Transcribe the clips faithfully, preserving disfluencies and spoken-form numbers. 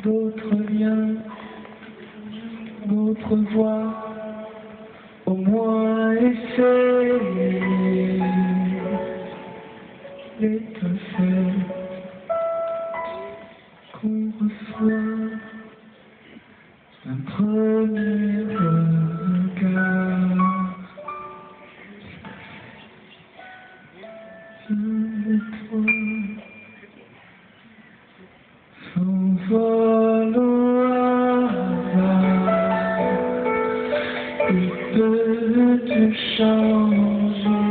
d'autres liens, d'autres voix, au moins essayer l'étincelle qu'on reçoit d'un premier regard. Une étoile s'envole au hasard, il peut te changer.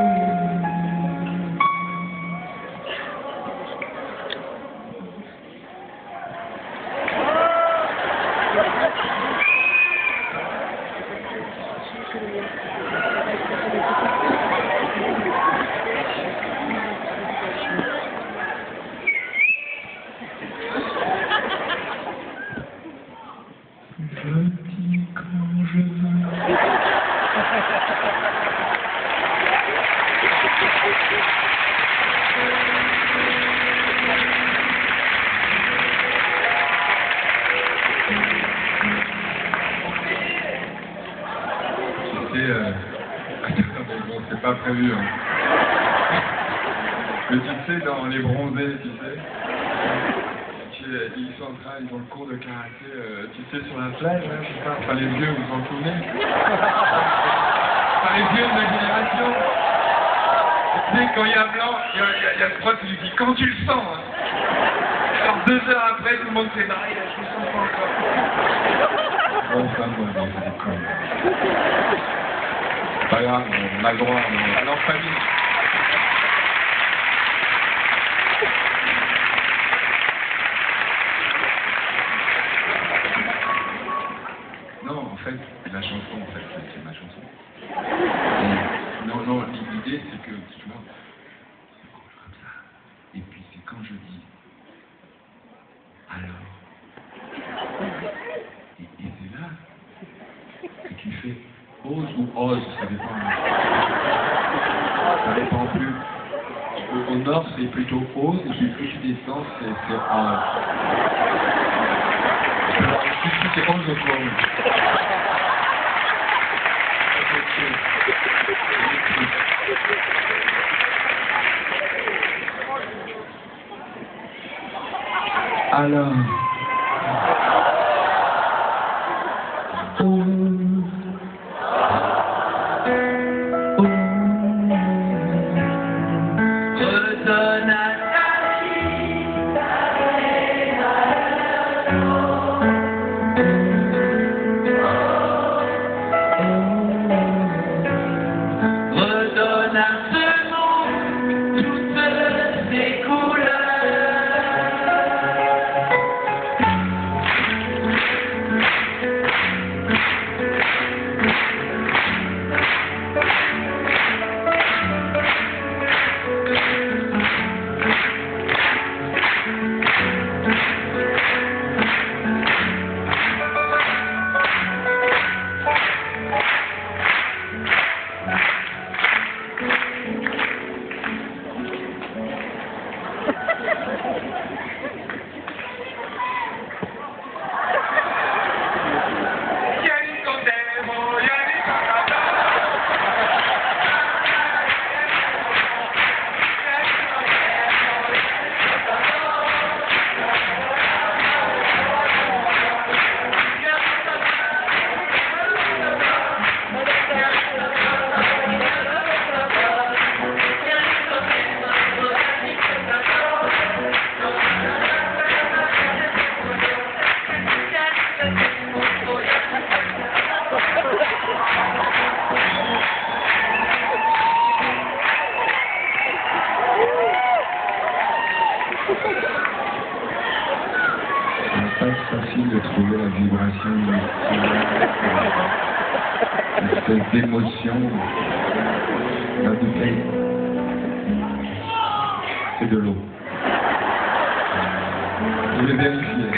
Je dis quand je veux. Tu sais, euh... bon, c'est pas prévu. Hein. Mais tu sais, dans les bronzés, tu sais, ils sont en train, ils ont le cours de karaté, euh, tu sais, sur la plage, hein, je sais pas, enfin les vieux, vous vous en souvenez? Enfin les vieux de ma génération. Tu sais, quand il y a blanc, il y a, il y a, il y a ce prof qui lui dit, comment tu le sens, hein? Alors deux heures après, tout le monde s'est barré, là, je me sens pas encore. Bon, enfin, bon, bon, c'est des cons. C'est pas grave, on a le droit, on... alors famille. Non, en fait, la chanson, en fait, c'est ma chanson. Et, non, non, l'idée, c'est que, tu vois, c'est comme ça. Et puis, c'est quand je dis, alors. Et, et c'est là que tu fais ose ou ose, ça dépend. Ça dépend plus. Au, au nord, c'est plutôt ose, et puis plus tu descends, c'est ose. Alors, ici, c'est ose ou ose. Alors, oh, oh, redonne à ta vie ta redonne à ce monde toutes ses couleurs. C'est pas facile de trouver la vibration d'une espèce d'émotion dans du pays. C'est de l'eau. Je vais vérifier.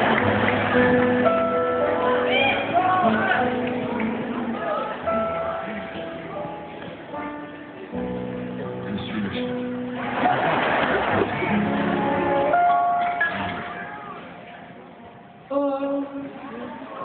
Je suis le chef. Thank you.